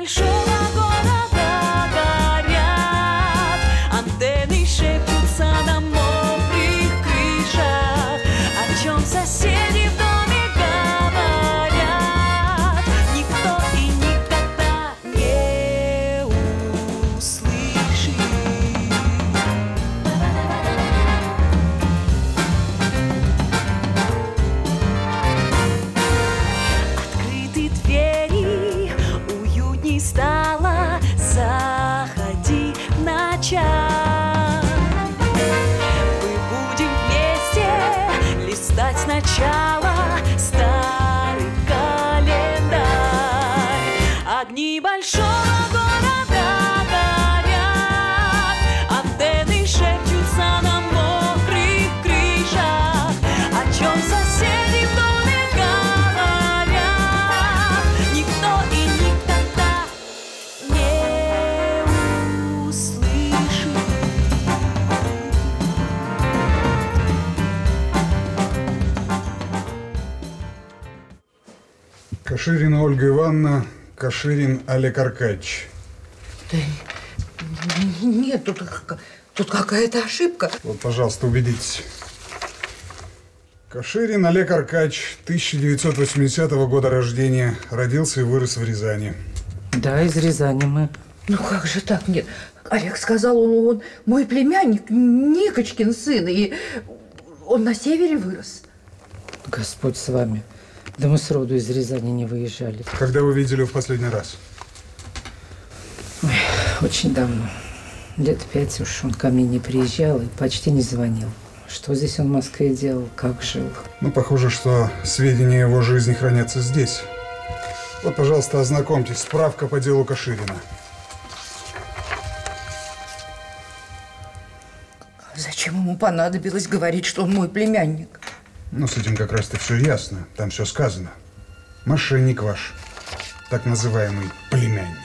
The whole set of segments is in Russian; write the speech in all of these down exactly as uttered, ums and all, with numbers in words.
большого города горят, антенны шепчутся на мокрых крышах, о чем соседи в доме говорят, никто и никогда не услышит. Открыты двери, уютней стало, заходи на чай. Мы будем вместе листать сначала старый календарь. Огни большого города горят, антенны шепчутся на мокрых крышах, о чем соседи в доме говорят, никто и никогда не услышит. Каширина Ольга Ивановна, Каширин Олег Аркадьевич. Да нет, тут, тут какая-то ошибка. Вот, пожалуйста, убедитесь. Каширин Олег Аркадьевич, тысяча девятьсот восьмидесятого года рождения, родился и вырос в Рязани. Да, из Рязани мы. Ну как же так? Нет. Олег сказал, он, он мой племянник, Никочкин сын, и он на севере вырос. Господь с вами. Да мы сроду из Рязани не выезжали. Когда вы видели в последний раз? Ой, очень давно. Лет пять уж он ко мне не приезжал и почти не звонил. Что здесь он в Москве делал, как жил? Ну, похоже, что сведения о его жизни хранятся здесь. Вот, пожалуйста, ознакомьтесь. Справка по делу Каширина. Зачем ему понадобилось говорить, что он мой племянник? Ну, с этим как раз-то все ясно. Там все сказано. Мошенник ваш. Так называемый племянник.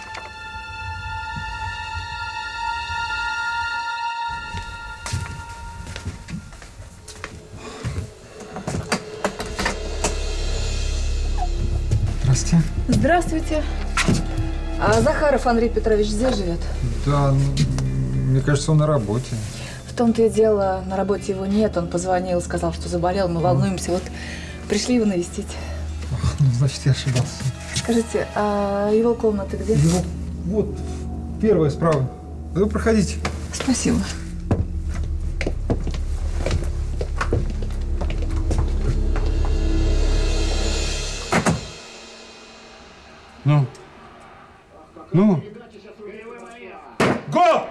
Здравствуйте. Здравствуйте. А Захаров Андрей Петрович здесь живет? Да, ну, мне кажется, он на работе. В том-то и дело, на работе его нет. Он позвонил, сказал, что заболел. Мы волнуемся. Вот пришли его навестить. Ох, ну, значит, я ошибался. Скажите, а его комната где? Его вот первая справа. Да вы проходите. Спасибо. Ну? Ну? Го!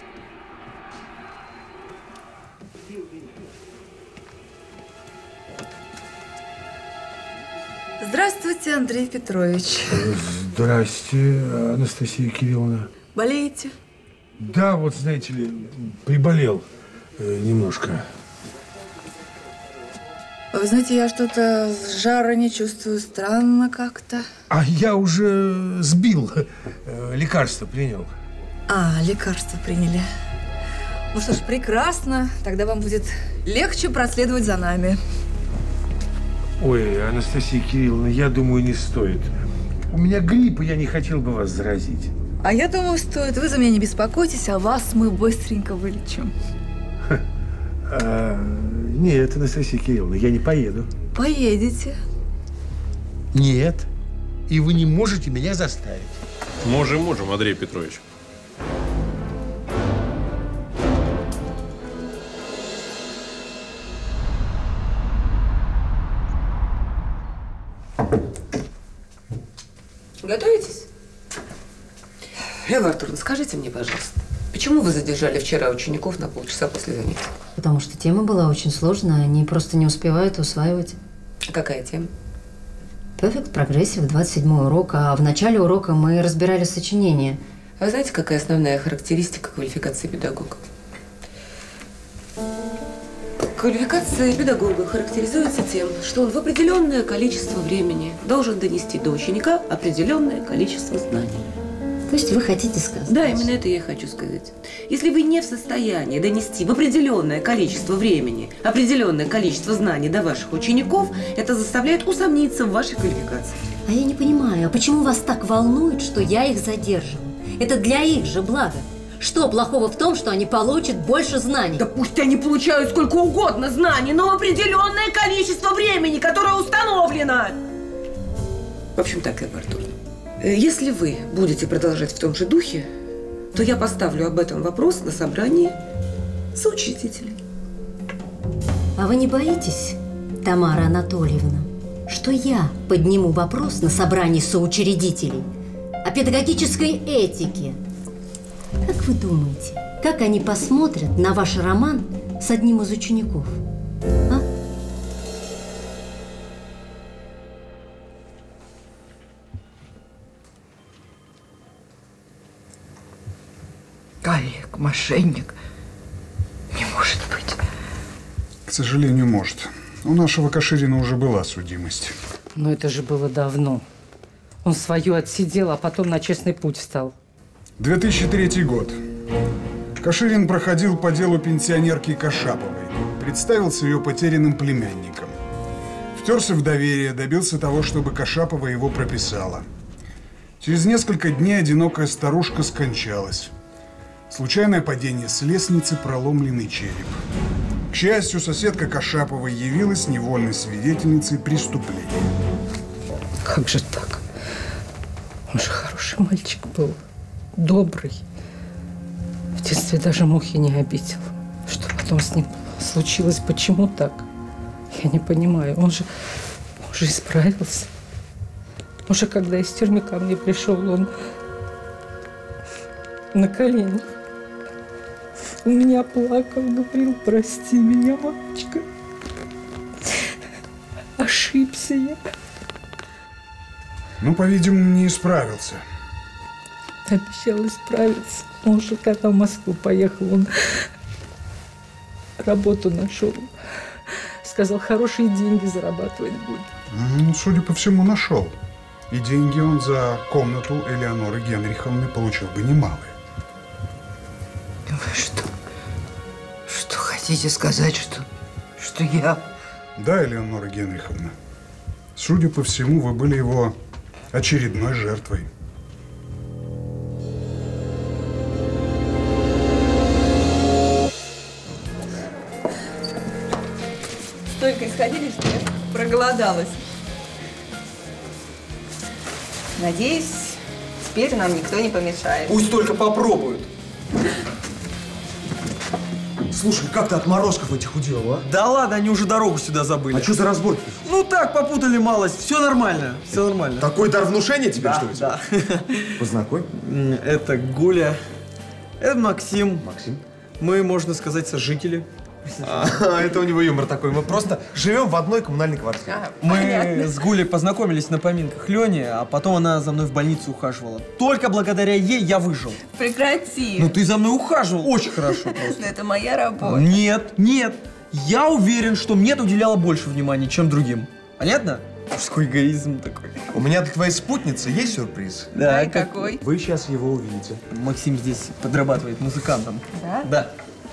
Здравствуйте, Андрей Петрович. Здрасте, Анастасия Кирилловна. Болеете? Да, вот, знаете ли, приболел э, немножко. Вы знаете, я что-то жара не чувствую, странно как-то. А я уже сбил, э, лекарство принял. А, лекарства приняли. Ну что ж, прекрасно. Тогда вам будет легче проследовать за нами. Ой, Анастасия Кирилловна, я думаю, не стоит. У меня грипп, и я не хотел бы вас заразить. А я думаю, стоит. Вы за меня не беспокойтесь, а вас мы быстренько вылечим. А, нет, Анастасия Кирилловна, я не поеду. Поедете. Нет. И вы не можете меня заставить. Можем, можем, Андрей Петрович. Готовитесь? Ева Артуровна, скажите мне, пожалуйста, почему вы задержали вчера учеников на полчаса после занятий? Потому что тема была очень сложная, они просто не успевают усваивать. Какая тема? Perfect Progressive, двадцать седьмой урок, а в начале урока мы разбирали сочинение. А вы знаете, какая основная характеристика квалификации педагога? Квалификация педагога характеризуется тем, что он в определенное количество времени должен донести до ученика определенное количество знаний. То есть вы хотите сказать? Да, именно это я и хочу сказать. Если вы не в состоянии донести в определенное количество времени, определенное количество знаний до ваших учеников, это заставляет усомниться в вашей квалификации. А я не понимаю, а почему вас так волнует, что я их задерживаю? Это для их же блага. Что плохого в том, что они получат больше знаний? Да пусть они получают сколько угодно знаний, но в определенное количество времени, которое установлено. В общем так, Ева Артуровна, если вы будете продолжать в том же духе, то я поставлю об этом вопрос на собрании соучредителей. А вы не боитесь, Тамара Анатольевна, что я подниму вопрос на собрании соучредителей о педагогической этике? Как вы думаете, как они посмотрят на ваш роман с одним из учеников? А? Олег, мошенник. Не может быть. К сожалению, может. У нашего Каширина уже была судимость. Но это же было давно. Он свою отсидел, а потом на честный путь встал. две тысячи третий год. Каширин проходил по делу пенсионерки Кашаповой. Представился ее потерянным племянником. Втерся в доверие, добился того, чтобы Кашапова его прописала. Через несколько дней одинокая старушка скончалась. Случайное падение с лестницы, проломленный череп. К счастью, соседка Кашаповой явилась невольной свидетельницей преступления. Как же так? Он же хороший мальчик был. Добрый. В детстве даже мухи не обидел. Что потом с ним случилось? Почему так? Я не понимаю. Он же, он же исправился. Уже когда из тюрьмы ко мне пришел, он на коленях у меня плакал, говорил: прости меня, мамочка. Ошибся я. Ну, по-видимому, не исправился. Обещал исправиться. Он же когда в Москву поехал, он работу нашел. Сказал, хорошие деньги зарабатывать будет. Ну, судя по всему, нашел. И деньги он за комнату Элеоноры Генриховны получил бы немалые. Вы что? Что хотите сказать, что, что я... Да, Элеонора Генриховна. Судя по всему, вы были его очередной жертвой. Только исходили, что я проголодалась. Надеюсь, теперь нам никто не помешает. Пусть только попробуют. Слушай, как ты отморозков этих удел, а? Да ладно, они уже дорогу сюда забыли. А что за разборки? Ну так, попутали малость. Все нормально, все нормально. Такой дар внушения тебе, да, что ли? Да. Познакомь. Это Гуля. Это Максим. Максим. Мы, можно сказать, сожители. А, это у него юмор такой. Мы просто живем в одной коммунальной квартире. А, Мы понятно. с Гулей познакомились на поминках Лёни, а потом она за мной в больницу ухаживала. Только благодаря ей я выжил. Прекрати. Ну ты за мной ухаживал очень хорошо просто. Но это моя работа. Нет, нет. Я уверен, что мне ты уделяла больше внимания, чем другим. Понятно? Мужской эгоизм такой. У меня для твоей спутницы есть сюрприз. Да, и какой? Вы сейчас его увидите. Максим здесь подрабатывает музыкантом. Да? Да.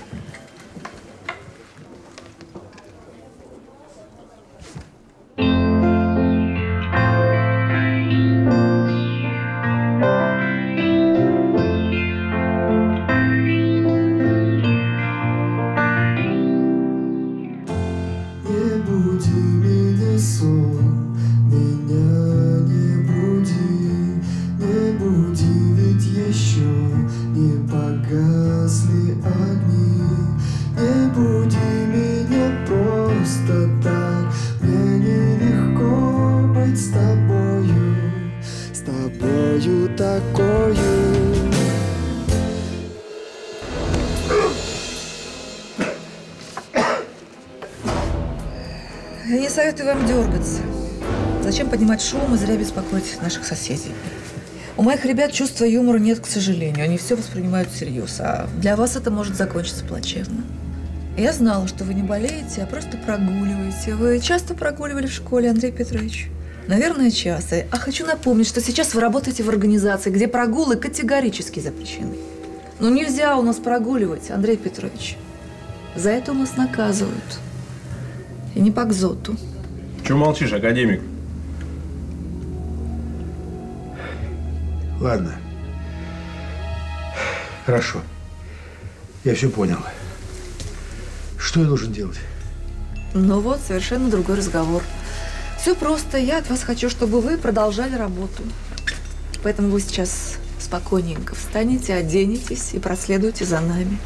Я не советую вам дергаться. Зачем поднимать шум и зря беспокоить наших соседей? У моих ребят чувства юмора нет, к сожалению. Они все воспринимают всерьез, а для вас это может закончиться плачевно. Я знала, что вы не болеете, а просто прогуливаете. Вы часто прогуливали в школе, Андрей Петрович? Наверное, часто. А хочу напомнить, что сейчас вы работаете в организации, где прогулы категорически запрещены. Ну нельзя у нас прогуливать, Андрей Петрович. За это у нас наказывают. И не по кзоту. Чего молчишь, академик? Ладно. Хорошо. Я все понял. Что я должен делать? Ну вот, совершенно другой разговор. Все просто. Я от вас хочу, чтобы вы продолжали работу. Поэтому вы сейчас спокойненько встанете, оденетесь и проследуйте за нами.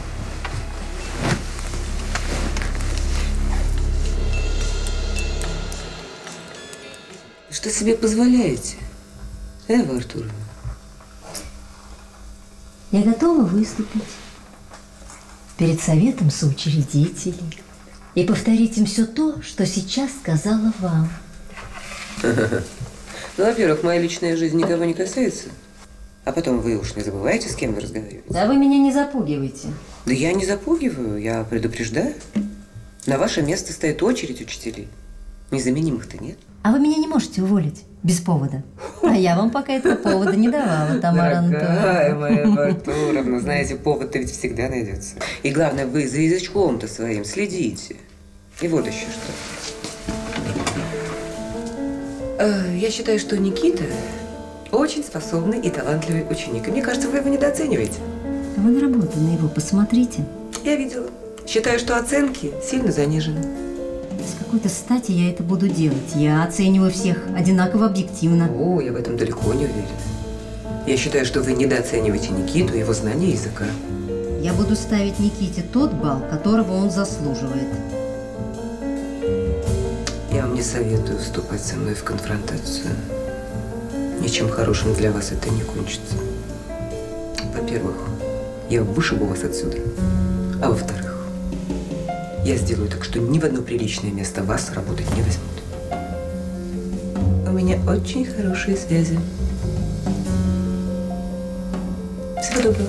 Что себе позволяете, Эва Артуровна? Я готова выступить перед советом соучредителей и повторить им все то, что сейчас сказала вам. Ну, во-первых, моя личная жизнь никого не касается. А потом вы уж не забывайте, с кем вы разговариваете. Да вы меня не запугиваете. Да я не запугиваю, я предупреждаю. На ваше место стоит очередь учителей. Незаменимых-то нет. А вы меня не можете уволить без повода. А я вам пока этого повода не давала, Тамара Антоновна. Дорогая моя Артуровна, знаете, повод-то ведь всегда найдется. И главное, вы за язычком-то своим следите. И вот еще что. Я считаю, что Никита очень способный и талантливый ученик. И мне кажется, вы его недооцениваете. Вы на работу на его посмотрите. Я видела. Считаю, что оценки сильно занижены. С какой-то стати я это буду делать. Я оцениваю всех одинаково объективно. О, я в этом далеко не уверена. Я считаю, что вы недооцениваете Никиту и его знание языка. Я буду ставить Никите тот балл, которого он заслуживает. Я вам не советую вступать со мной в конфронтацию. Ничем хорошим для вас это не кончится. Во-первых, я вышибу вас отсюда. А во-вторых, я сделаю так, что ни в одно приличное место вас работать не возьмут. У меня очень хорошие связи. Всего доброго.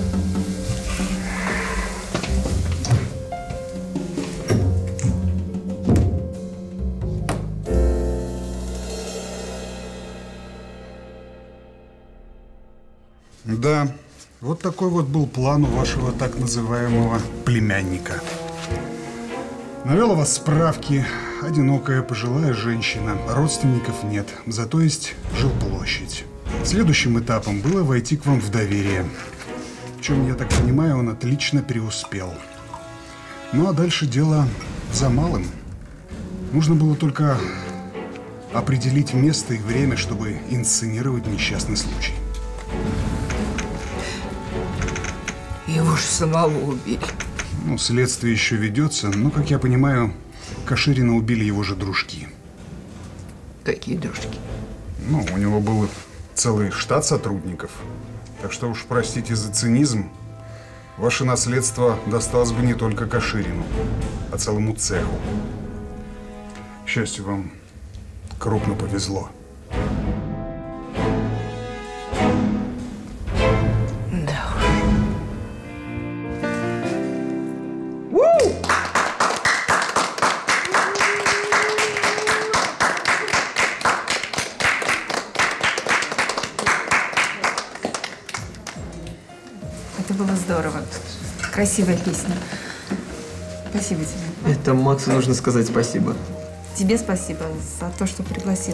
Да, вот такой вот был план у вашего так называемого племянника. Навел у вас справки. Одинокая пожилая женщина. Родственников нет. Зато есть жилплощадь. Следующим этапом было войти к вам в доверие. В чем, я так понимаю, он отлично преуспел. Ну а дальше дело за малым. Нужно было только определить место и время, чтобы инсценировать несчастный случай. Его же самого убили. Ну, следствие еще ведется, но, как я понимаю, Каширина убили его же дружки. Какие дружки? Ну, у него был целый штат сотрудников. Так что уж простите за цинизм, ваше наследство досталось бы не только Каширину, а целому цеху. К счастью, вам крупно повезло. Это было здорово. Красивая песня. Спасибо тебе. Это Максу нужно сказать спасибо. Тебе спасибо за то, что пригласил.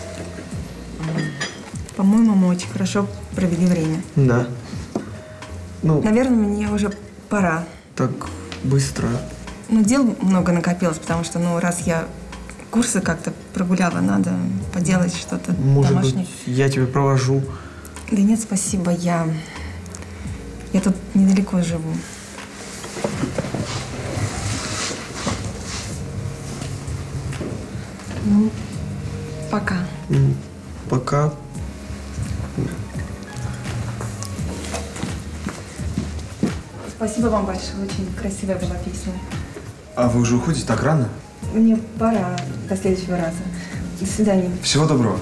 По-моему, мы очень хорошо провели время. Да. Ну, наверное, мне уже пора. Так быстро. Ну, дел много накопилось, потому что, ну, раз я курсы как-то прогуляла, надо поделать что-то Может домашнее. быть, я тебя провожу. Да нет, спасибо, я... Я тут недалеко живу. Ну, пока. Пока. Спасибо вам большое, очень красивая была песня. А вы уже уходите так рано? Мне пора до следующего раза. До свидания. Всего доброго.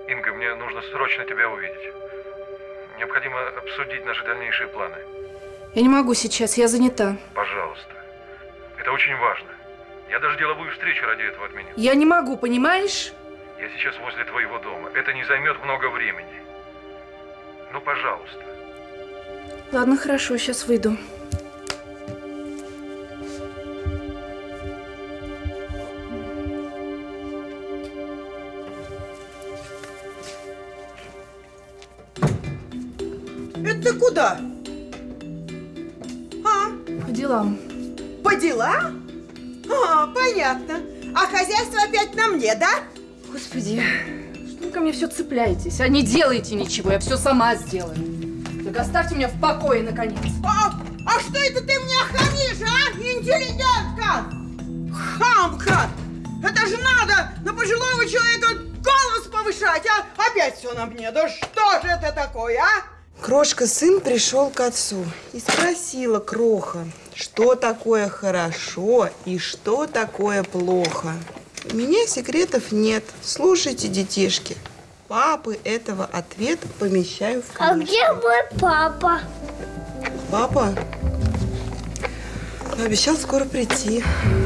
Инга, мне нужно срочно тебя увидеть. Необходимо обсудить наши дальнейшие планы. Я не могу сейчас, я занята. Пожалуйста. Это очень важно. Я даже деловую встречу ради этого отменил. Я не могу, понимаешь? Я сейчас возле твоего дома. Это не займет много времени. Ну, пожалуйста. Ладно, хорошо, сейчас выйду. Это ты куда? А? По делам. По делам? А, понятно. А хозяйство опять на мне, да? Господи, что вы ко мне все цепляетесь? А не делайте ничего, я все сама сделаю. Так оставьте меня в покое, наконец. А, а что это ты мне хамишь, а? Интеллигентка! Хамка! Это же надо на пожилого человека голос повышать, а? Опять все на мне. Да что же это такое, а? Крошка, сын пришел к отцу и спросила Кроха, что такое хорошо и что такое плохо. У меня секретов нет. Слушайте, детишки. Папы этого ответа помещаю в книжку. А где мой папа? Папа? Обещал скоро прийти.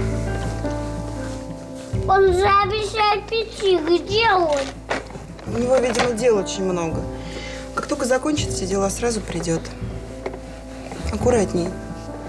Он же обещает прийти. Где он? У него, видимо, дел очень много. Как только закончит все дела, сразу придет. Аккуратней.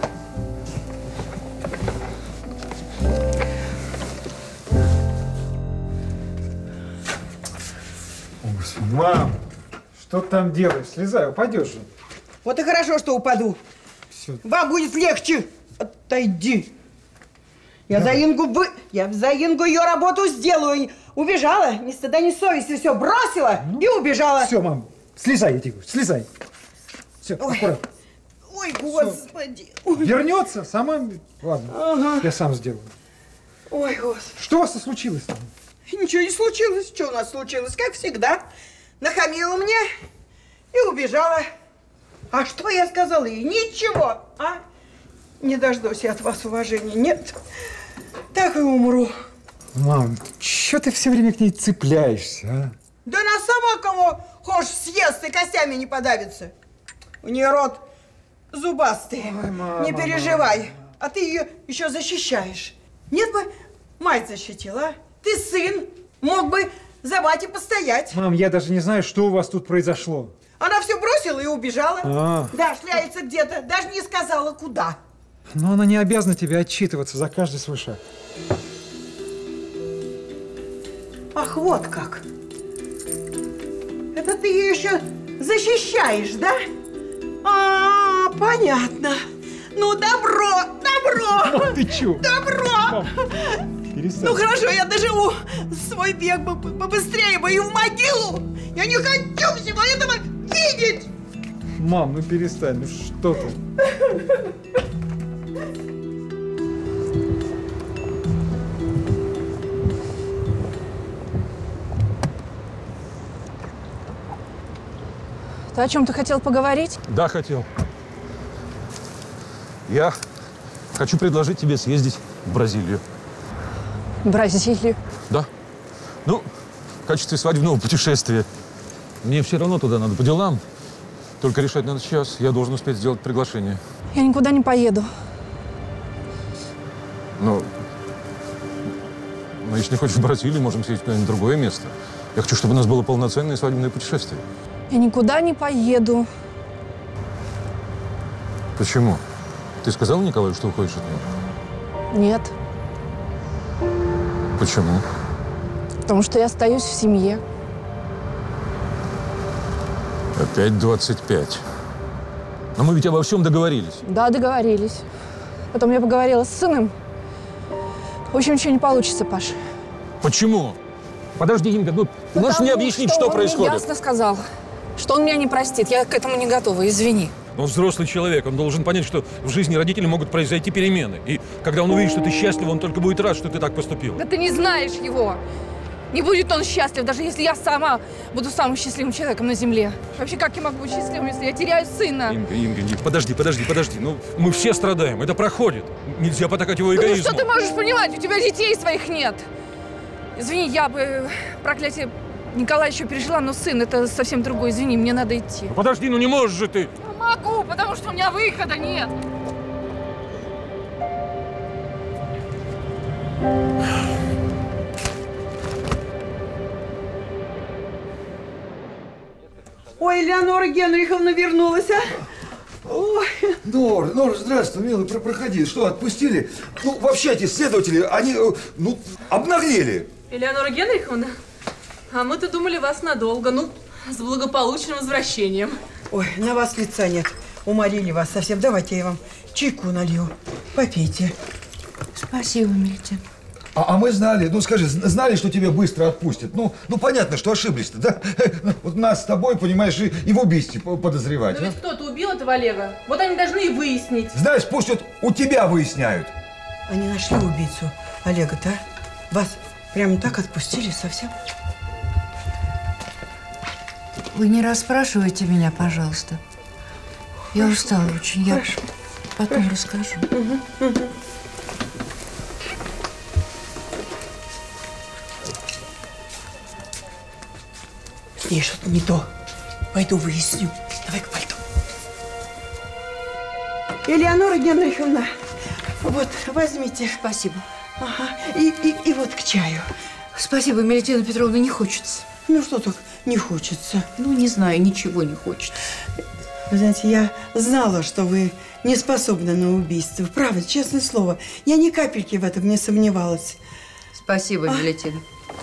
Мам, что ты там делаешь? Слезай, упадешь же. Вот и хорошо, что упаду. Все. Вам будет легче. Отойди. Я Давай. за Ингу вы... Я за Ингу ее работу сделаю. Убежала, ни стыда, ни совести. Все бросила ну, и убежала. Все, мам, слезай, я тебе говорю, слезай. Все, аккуратно. Ой, господи. Ой. Вернется, сама... Ладно, ага. я сам сделаю. Ой, господи. Что у вас случилось там? Ничего не случилось. Что у нас случилось? Как всегда. Нахамила мне и убежала. А что я сказала ей? Ничего, а? Не дождусь я от вас уважения. Нет, так и умру. Мам, что ты все время к ней цепляешься, а? Да она сама кого хочешь съест и костями не подавится. У нее рот зубастый. Ой, мама, не переживай. Мама. А ты ее еще защищаешь. Нет бы мать защитила, а? Ты сын, мог бы за батей постоять. Мам, я даже не знаю, что у вас тут произошло. Она все бросила и убежала. А. Да, шляется где-то, даже не сказала, куда. Но она не обязана тебе отчитываться за каждый свой шаг. Ах, вот как. Это ты ее еще защищаешь, да? А, понятно. Ну, добро, добро. Мам, ты чё? Добро. Мам, перестань. Ну, хорошо, я доживу свой век побыстрее бы и в могилу. Я не хочу всего этого видеть. Мам, ну перестань, ну что ты? Ты о чем-то хотел поговорить? Да, хотел. Я хочу предложить тебе съездить в Бразилию. В Бразилию? Да. Ну, в качестве свадебного путешествия. Мне все равно туда надо по делам. Только решать надо сейчас. Я должен успеть сделать приглашение. Я никуда не поеду. Ну, ну если не хочешь в Бразилию, можем съездить куда-нибудь в другое место. Я хочу, чтобы у нас было полноценное свадебное путешествие. Я никуда не поеду. Почему? Ты сказала Николаю, что уходишь от него? Нет. Почему? Потому что я остаюсь в семье. Опять двадцать пять. Но мы ведь обо всем договорились. Да, договорились. Потом я поговорила с сыном. В общем, ничего не получится, Паш. Почему? Подожди, Инга, ну ты можешь мне объяснить, что, что происходит? Он мне ясно сказал, что он меня не простит. Я к этому не готова, извини. Он взрослый человек, он должен понять, что в жизни родителей могут произойти перемены. И когда он увидит, что ты счастлива, он только будет рад, что ты так поступила. Да ты не знаешь его. Не будет он счастлив, даже если я сама буду самым счастливым человеком на земле. Вообще, как я могу быть счастливым, если я теряю сына? Инга, Инга, Инга, подожди, подожди, подожди. Ну, мы все страдаем, это проходит. Нельзя потакать его эгоизму. Ну, что ты можешь понимать? У тебя детей своих нет. Извини, я бы, проклятие, Николай еще пережила, но сын, это совсем другое. Извини, мне надо идти. Ну, подожди, ну не можешь же ты! Могу, потому что у меня выхода нет. Ой, Элеонора Генриховна вернулась, а? Ой. Нор, Нор, здравствуй, милый, про проходи. Что, отпустили? Ну, вообще эти следователи, они, ну, обнаглели. Элеонора Генриховна, а мы-то думали вас надолго. Ну, с благополучным возвращением. Ой, на вас лица нет. Уморили вас совсем. Давайте я вам чайку налью. Попейте. Спасибо, Митя. А, а мы знали, ну скажи, знали, что тебя быстро отпустят? Ну, ну понятно, что ошиблись-то, да? Вот нас с тобой, понимаешь, и, и в убийстве подозревать. Но ведь кто-то убил этого Олега. Вот они должны и выяснить. Знаешь, пусть вот у тебя выясняют. Они нашли убийцу Олега-то, а? Вас прямо так отпустили совсем? Вы не расспрашивайте меня, пожалуйста. Я Хорошо. устала очень. Я Хорошо. потом Хорошо. расскажу. Угу, угу. Ей что-то не то. Пойду выясню. Давай-ка пойду. Элеонора Генриховна, вот, возьмите. Спасибо. Ага. И, и, и вот к чаю. Спасибо, Мелитина Петровна, не хочется. Ну, что так не хочется? Ну, не знаю, ничего не хочется. Вы знаете, я знала, что вы не способны на убийство. Правда, честное слово. Я ни капельки в этом не сомневалась. Спасибо, а? Мелитина.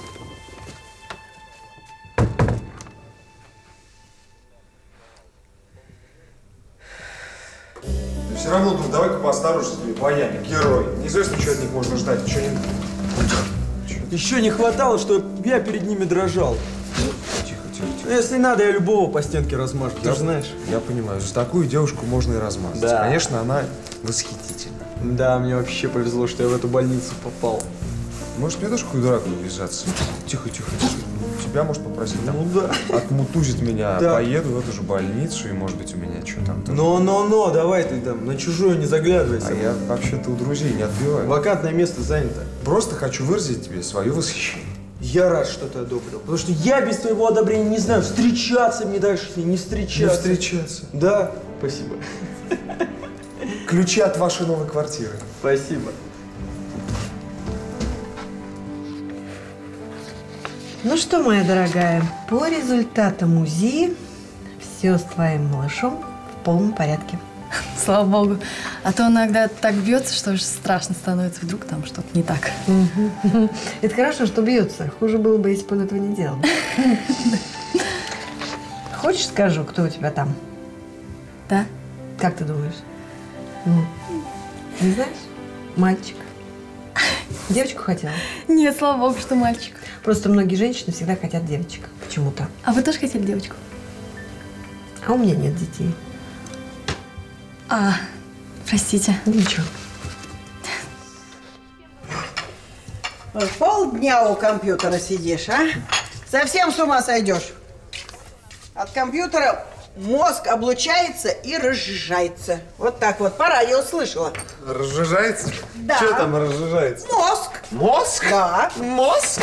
Все равно, ну, давай-ка поосторожнее, воями, герой. Неизвестно, что от них можно ждать, что не... Еще не хватало, что я перед ними дрожал. Тихо, тихо, тихо. Если надо, я любого по стенке размажу, ты я, же знаешь. Я понимаю, за такую девушку можно и размазать. Да. Конечно, она восхитительна. Да, мне вообще повезло, что я в эту больницу попал. Может, мне тоже какую драку ввязаться? Тихо, тихо, тихо. Тебя, может, попросить там, ну, да. отмутузит меня, да. поеду в эту же больницу, и, может быть, у меня что там тоже. Но-но-но, давай ты там на чужое не заглядывайся. А я вообще-то у друзей не отбиваю. Вакантное место занято. Просто хочу выразить тебе свое восхищение. Я рад, что ты одобрил, потому что я без твоего одобрения не знаю, встречаться мне дальше с ней, не встречаться. Не встречаться. Да, спасибо. Ключи от вашей новой квартиры. Спасибо. Ну что, моя дорогая, по результатам УЗИ все с твоим малышом в полном порядке. Слава богу. А то он иногда так бьется, что уж страшно становится. Вдруг там что-то не так. Это хорошо, что бьется. Хуже было бы, если бы он этого не делал. Хочешь, скажу, кто у тебя там? Да? Как ты думаешь? Ну, не знаешь? Мальчик. Девочку хотела? Нет, слава богу, что мальчик. Просто многие женщины всегда хотят девочек. Почему-то. А вы тоже хотели девочку? А у меня нет детей. А, простите. Ничего. Полдня у компьютера сидишь, а? Совсем с ума сойдешь. От компьютера мозг облучается и разжижается. Вот так вот. По радио слышала. Разжижается? Да. Что там разжижается? Мозг. Мозг? Да. Мозг?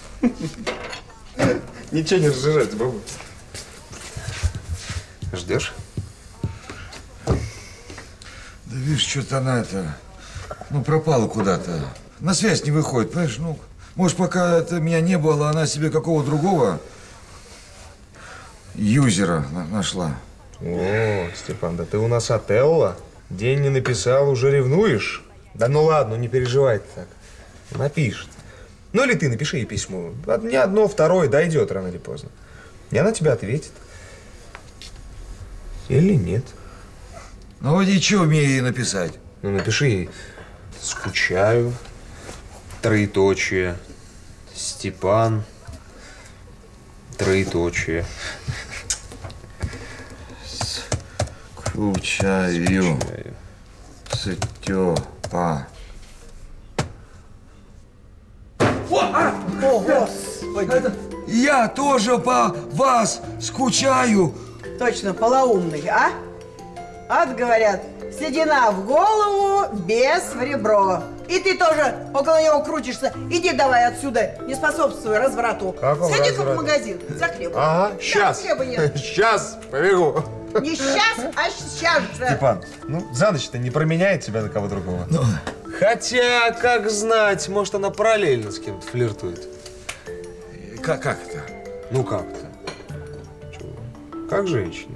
Ничего не разжижается, баба. Ждешь? Да видишь, что-то она это, ну, пропала куда-то. На связь не выходит, понимаешь? Ну, может, пока это меня не было, она себе какого другого юзера нашла. О, Степан, да ты у нас Отелло. День не написал, уже ревнуешь? Да ну ладно, не переживай ты так. Напишет. Ну или ты напиши ей письмо. Не одно, второе дойдет рано или поздно. И она тебе ответит. Или нет. Ну вот и что мне ей написать? Ну напиши ей: скучаю, троеточие, Степан, троеточие. Скучаю, Степа. О, Господи! Я тоже по вас скучаю. Точно, полоумный, а? Ад, говорят, седина в голову, без в ребро. И ты тоже около него крутишься. Иди давай отсюда, не способствуй разврату. Какого Сходи-ка разврата? в магазин за хлебом. Ага, сейчас. Да, хлеба нет. Сейчас побегу. Не сейчас, а сейчас же. Степан, ну за ночь-то не променяет тебя на кого другого. Ну. Хотя, как знать, может, она параллельно с кем-то флиртует. Как, как это? Ну как-то. Как женщина.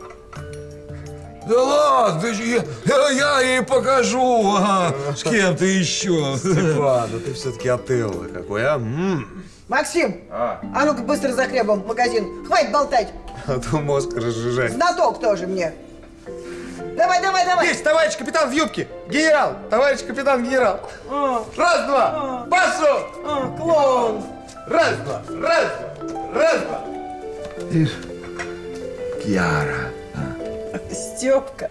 Да ладно, ты же- я, я, я ей покажу, ага, с кем-то еще. Степан, ну ты все-таки Отелло какой, а? М-м. Максим, А. а ну-ка быстро за хлебом в магазин. Хватит болтать. А то мозг разжижать. Знаток тоже мне. Давай, давай, давай. Есть, товарищ капитан в юбке! Генерал! Товарищ капитан генерал! А. Раз, два! Пасу! А, клоун. Раз, два! Раз, два! Раз, два! Видишь, Кьяра. Степка.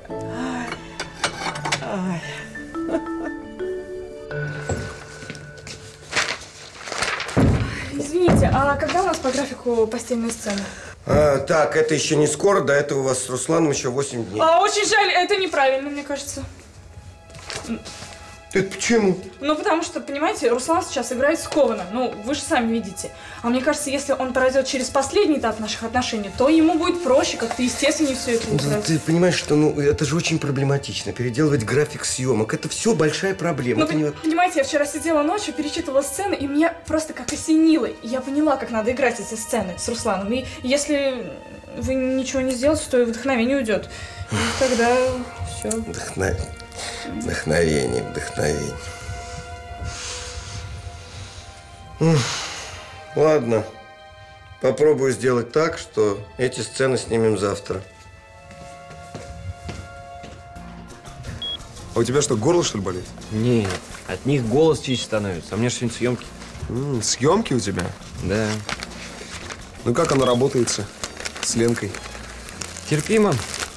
Ай. Извините, а когда у нас по графику постельные сцены? А, так, это еще не скоро, до этого у вас с Русланом еще восемь дней. А, очень жаль, это неправильно, мне кажется. Это почему? Ну, потому что, понимаете, Руслан сейчас играет скованно. Ну, вы же сами видите. А мне кажется, если он пройдет через последний этап наших отношений, то ему будет проще, как-то естественнее все это Ну, играть. ты понимаешь, что ну это же очень проблематично. Переделывать график съемок. Это все большая проблема. Ну, Это не- понимаете, я вчера сидела ночью, перечитывала сцены, и меня просто как осенило. И я поняла, как надо играть эти сцены с Русланом. И если вы ничего не сделаете, то и вдохновение уйдет. И тогда все. Вдохна- Вдохновение, вдохновение. М, Ладно. Попробую сделать так, что эти сцены снимем завтра. А у тебя что, горло, что ли, болит? Не, от них голос чище становится. А у меня же сегодня съемки. М, съемки у тебя? Да. Ну как оно работается с Ленкой? Терпимо.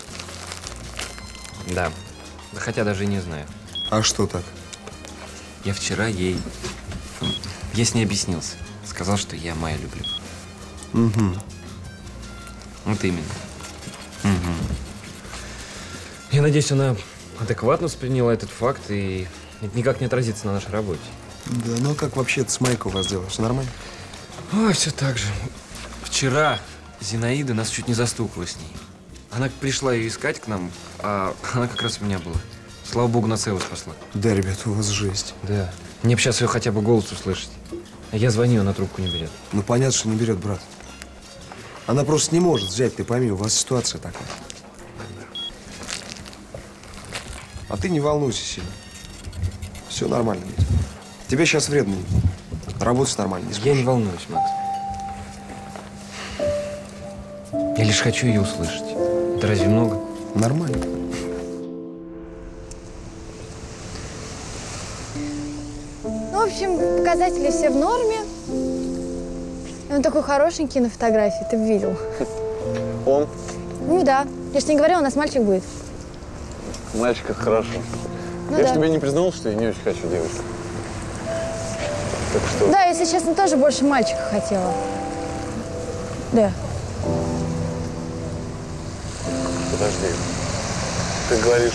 Да. Да хотя даже и не знаю. А что так? Я вчера ей... Я с ней объяснился. Сказал, что я Майю люблю. Угу. Вот именно. Угу. Я надеюсь, она адекватно восприняла этот факт, и это никак не отразится на нашей работе. Да, ну а как вообще с Майкой у вас дела? Все нормально? Ой, все так же. Вчера Зинаида нас чуть не застукала с ней. Она пришла ее искать к нам, а она как раз у меня была. Слава богу, на целую спасла. Да, ребята, у вас жесть. Да. Мне бы сейчас ее хотя бы голос услышать. А я звоню, она трубку не берет. Ну понятно, что не берет, брат. Она просто не может взять, ты пойми, у вас ситуация такая. А ты не волнуйся сильно. Все нормально будет. Тебе сейчас вредно. Работать нормально. Не я не волнуюсь, Макс. Я лишь хочу ее услышать. Это разве много? Нормально. Ну, в общем, показатели все в норме. И он такой хорошенький на фотографии, ты бы видел. Он? Ну да. Я ж не говорила, у нас мальчик будет. Мальчик, это хорошо. Ну я да. же тебе не признал, что я не очень хочу девочку. Так что... Да, если честно, тоже больше мальчика хотела. Да. Подожди. Ты говоришь,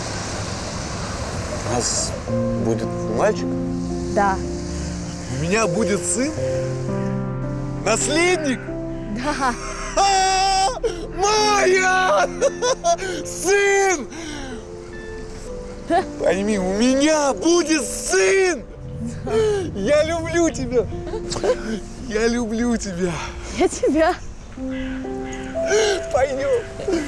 у нас будет мальчик? Да. У меня будет сын? Наследник? Да. Майя! Сын! Пойми, у меня будет сын! Я люблю тебя! Я люблю тебя! Я тебя. Пойдем!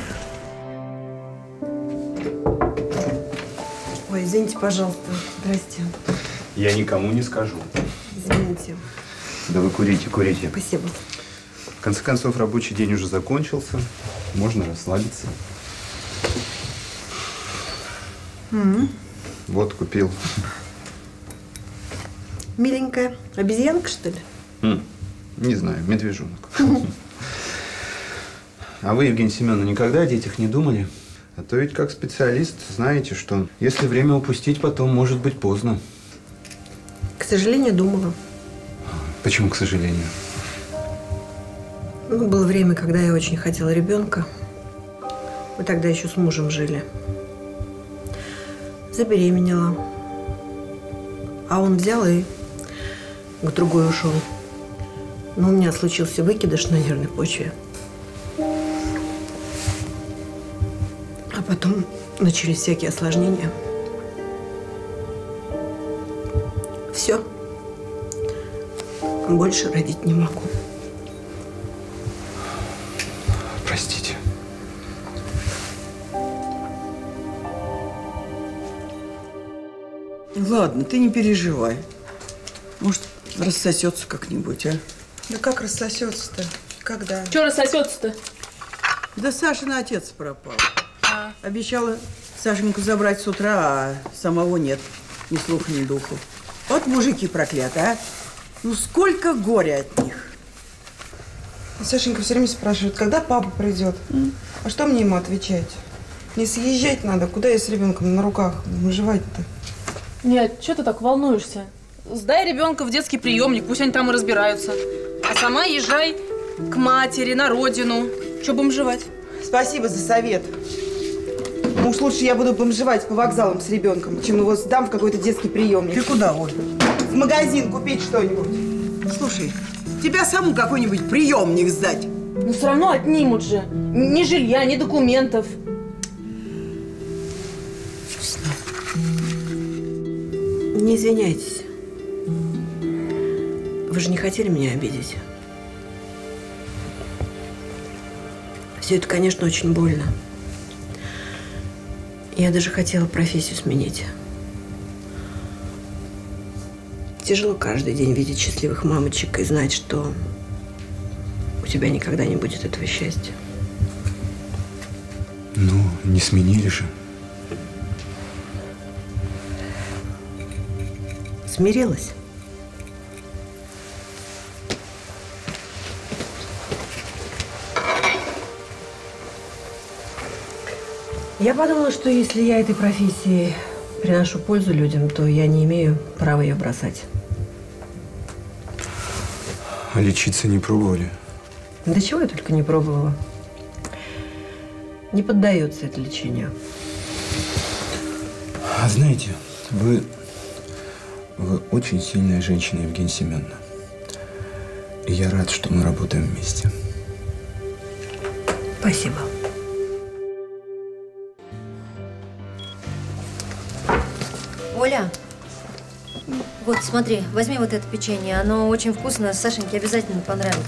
Ой, извините, пожалуйста. Здрасте. Я никому не скажу. Извините. Да вы курите, курите. Спасибо. В конце концов, рабочий день уже закончился. Можно расслабиться. М-м. Вот, купил. Миленькая. Обезьянка, что ли? М, Не знаю, медвежонок. А вы, Евгения Семеновна, никогда о детях не думали? А то ведь как специалист знаете, что если время упустить, потом может быть поздно. К сожалению, думала. Почему, к сожалению? Ну, было время, когда я очень хотела ребенка. Мы тогда еще с мужем жили. Забеременела. А он взял и к другой ушел. Но у меня случился выкидыш на нервной почве. А потом начались всякие осложнения. Все. Больше родить не могу. Простите. Ладно, ты не переживай. Может, рассосется как-нибудь, а? Да как рассосется-то? Когда? Че рассосется-то? Да Сашин отец пропал. А. Обещала Сашеньку забрать с утра, а самого нет. Ни слуха, ни духу. Вот мужики проклятые, а? Ну сколько горя от них. Сашенька все время спрашивает, когда папа придет. Mm. А что мне ему отвечать? Не съезжать надо, куда я с ребенком на руках выживать-то? Нет, что ты так волнуешься? Сдай ребенка в детский приемник, пусть они там и разбираются. А сама езжай к матери, на родину. Че бомжевать? Спасибо за совет. Уж лучше я буду бомжевать по вокзалам с ребенком, чем его сдам в какой-то детский приемник. Ты куда, Оль? В магазин купить что-нибудь. Слушай, тебя саму какой-нибудь приемник сдать. Ну все равно отнимут же. Ни жилья, ни документов. Не извиняйтесь. Вы же не хотели меня обидеть. Все это, конечно, очень больно. Я даже хотела профессию сменить. Тяжело каждый день видеть счастливых мамочек и знать, что у тебя никогда не будет этого счастья. Ну, не сменили же. Смирилась. Я подумала, что если я этой профессией приношу пользу людям, то я не имею права ее бросать. А лечиться не пробовали? Да чего я только не пробовала. Не поддается это лечению. А знаете, вы, вы очень сильная женщина, Евгения Семеновна. И я рад, что мы работаем вместе. Спасибо. Оля, вот смотри, возьми вот это печенье. Оно очень вкусное, Сашеньке обязательно понравится.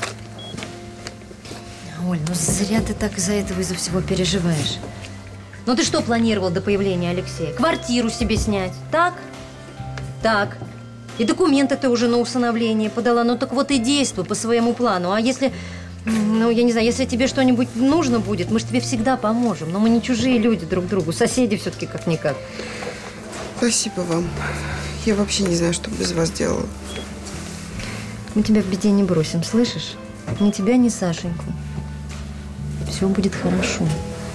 Оль, ну зря ты так из-за этого, из-за всего переживаешь. Ну ты что планировал до появления Алексея? Квартиру себе снять, так? Так. И документы ты уже на усыновление подала. Ну так вот и действуй по своему плану. А если, ну я не знаю, если тебе что-нибудь нужно будет, мы же тебе всегда поможем. Но мы не чужие люди друг другу, соседи все-таки как-никак. Спасибо вам. Я вообще не знаю, что без вас делала. Мы тебя в беде не бросим, слышишь? Ни тебя, ни Сашеньку. Все будет хорошо.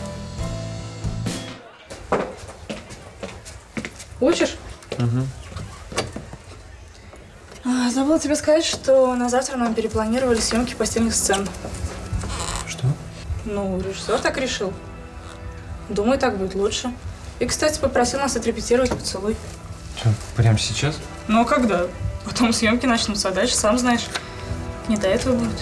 Учишь? Угу. А, забыла тебе сказать, что на завтра нам перепланировали съемки постельных сцен. Что? Ну, режиссер так решил. Думаю, так будет лучше. И, кстати, попросил нас отрепетировать поцелуй. Что, прямо сейчас? Ну, а когда? Потом съемки начнутся, а дальше, сам знаешь, не до этого будет.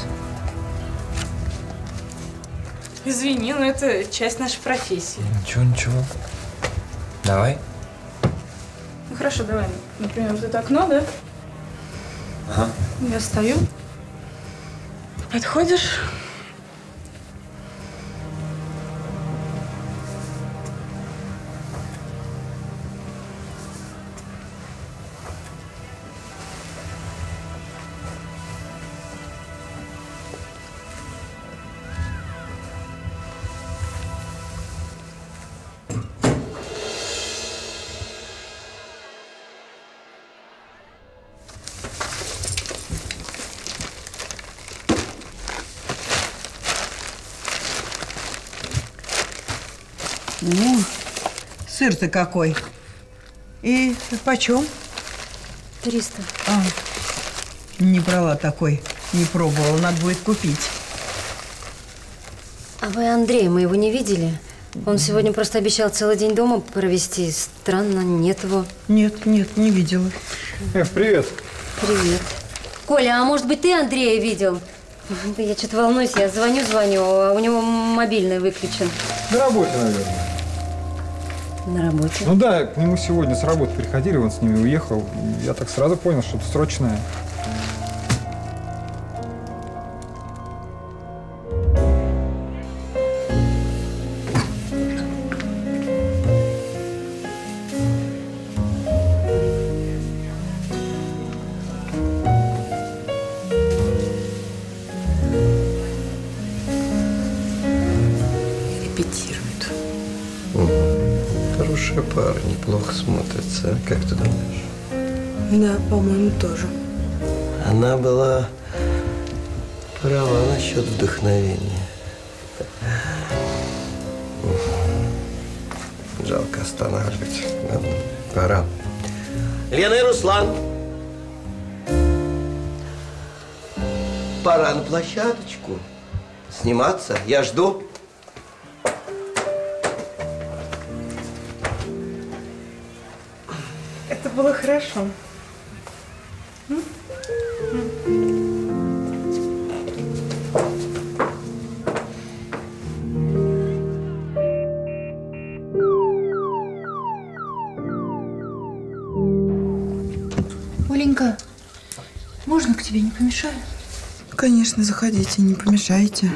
Извини, но это часть нашей профессии. Ничего, ничего. Давай. Ну, хорошо, давай. Например, вот это окно, да? Ага. Я стою. Подходишь. Ну, сыр-то какой. И почем? Триста. А, не брала такой, не пробовала, надо будет купить. А вы Андрея моего не видели? Он сегодня просто обещал целый день дома провести. Странно, нет его. Нет, нет, не видела. Эв, привет. Привет. Коля, а может быть ты Андрея видел? Да я что-то волнуюсь, я звоню-звоню, а у него мобильный выключен. На работе, наверное. На работе? Ну да, к нему сегодня с работы приходили, он с ними уехал. Я так сразу понял, что это срочное. Хорошая пара, неплохо смотрится, а? Как ты думаешь? Да, по-моему, тоже. Она была права насчет вдохновения. Жалко останавливать. Ладно, пора. Лена и Руслан. Пора на площадочку. Сниматься. Я жду. Это было хорошо. М? Оленька, можно к тебе, не помешаю? Конечно, заходите, не помешайте.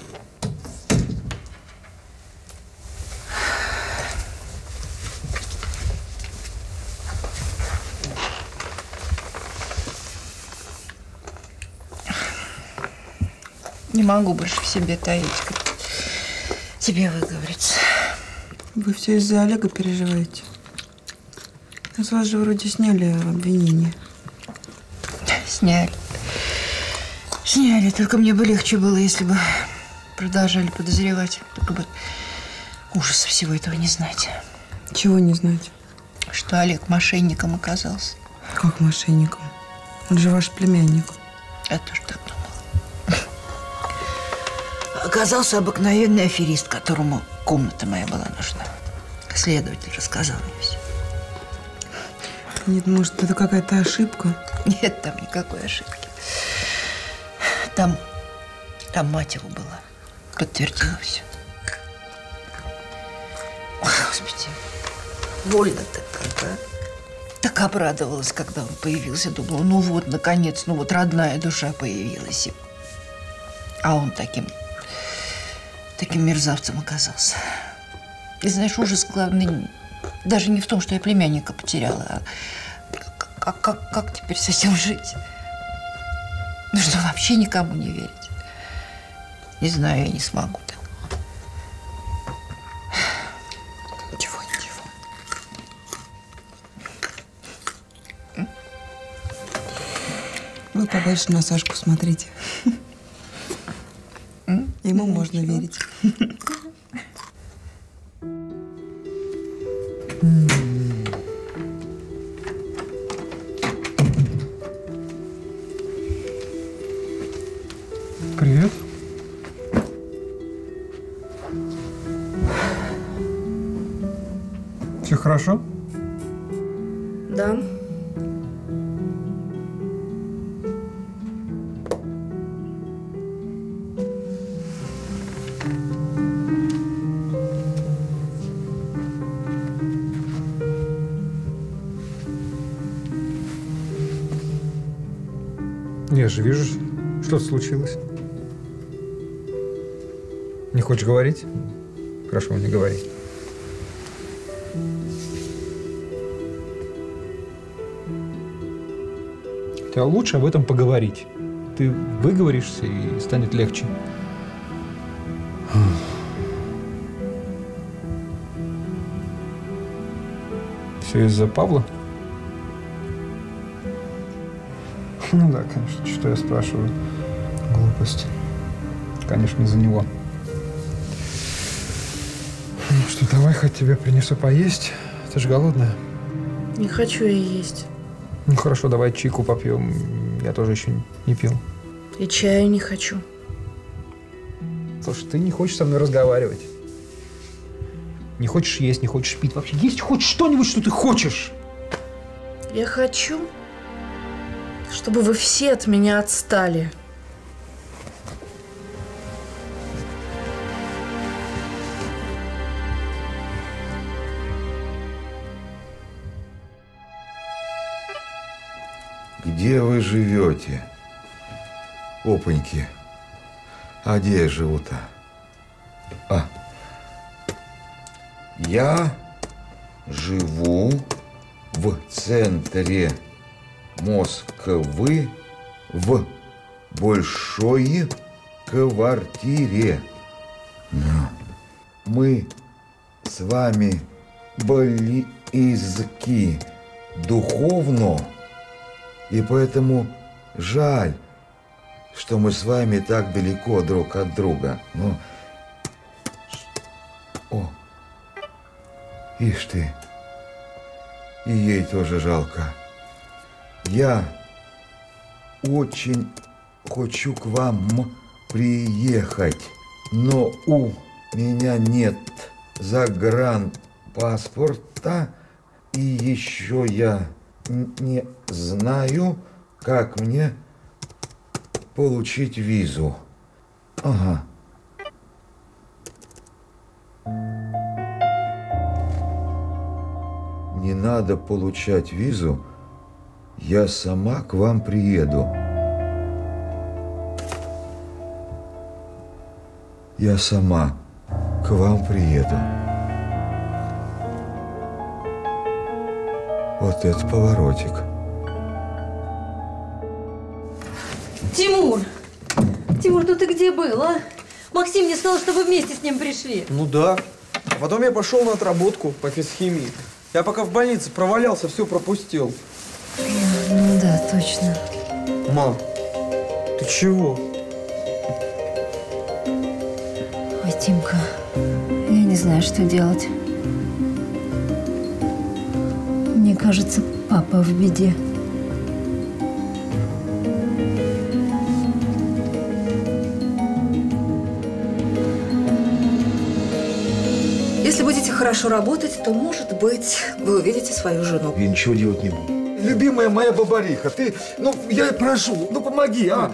Не могу больше в себе таить, как тебе выговориться. Вы все из-за Олега переживаете? С вас же вроде сняли обвинение. Сняли. Сняли. Только мне бы легче было, если бы продолжали подозревать. Только бы ужаса всего этого не знать. Чего не знать? Что Олег мошенником оказался. Как мошенником? Он же ваш племянник. Я тоже так думала. Оказался обыкновенный аферист, которому комната моя была нужна. Следователь рассказал мне все. Нет, может, это какая-то ошибка? Нет там никакой ошибки. Там, там мать его была. Подтвердила все. Ой, Господи, больно-то как, а? Так обрадовалась, когда он появился. Думала, ну вот, наконец, ну вот родная душа появилась. А он таким, таким мерзавцем оказался. И знаешь, ужас главный даже не в том, что я племянника потеряла, а как, как, как теперь с этим жить? Нужно вообще никому не верить. Не знаю, я не смогу. Ничего, ничего. Вы побольше на Сашку смотрите. Ему можно верить. Привет. Все хорошо? Да. Я же вижу, что-то случилось. Не хочешь говорить? Хорошо, не говори. Хотя лучше об этом поговорить. Ты выговоришься и станет легче. Все из-за Павла? Ну да, конечно, что я спрашиваю. Глупость. Конечно, из-за него. Ну что, давай хоть тебе принесу поесть. Ты же голодная. Не хочу я есть. Ну хорошо, давай чайку попьем. Я тоже еще не пил. И чаю не хочу. Слушай, ты не хочешь со мной разговаривать. Не хочешь есть, не хочешь пить. Вообще есть хоть что-нибудь, что ты хочешь? Я хочу, чтобы вы все от меня отстали. Где вы живете? Опаньки. А где я живу-то? А. Я живу в центре Москвы в большой квартире. Мы с вами близки духовно, и поэтому жаль, что мы с вами так далеко друг от друга. Но... О, ишь ты, и ей тоже жалко. Я очень хочу к вам приехать, но у меня нет загранпаспорта, и еще я не знаю, как мне получить визу. Ага. Не надо получать визу, я сама к вам приеду. Я сама к вам приеду. Вот это поворотик. Тимур! Тимур, ну ты где был, а? Максим мне сказал, что вы вместе с ним пришли. Ну да. А потом я пошел на отработку по физхимии. Я пока в больнице провалялся, все пропустил. Ну да, точно. Мам, ты чего? Ой, Тимка, я не знаю, что делать. Мне кажется, папа в беде. Если будете хорошо работать, то, может быть, вы увидите свою жену. Я ничего делать не буду. Любимая моя бабариха, ты, ну, я прошу, ну, помоги, а?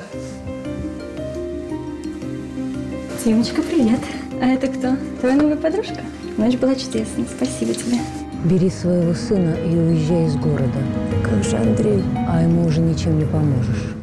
Тимочка, привет. А это кто? Твоя новая подружка? Ночь была чудесной. Спасибо тебе. Бери своего сына и уезжай из города. Как же Андрей? А ему уже ничем не поможешь.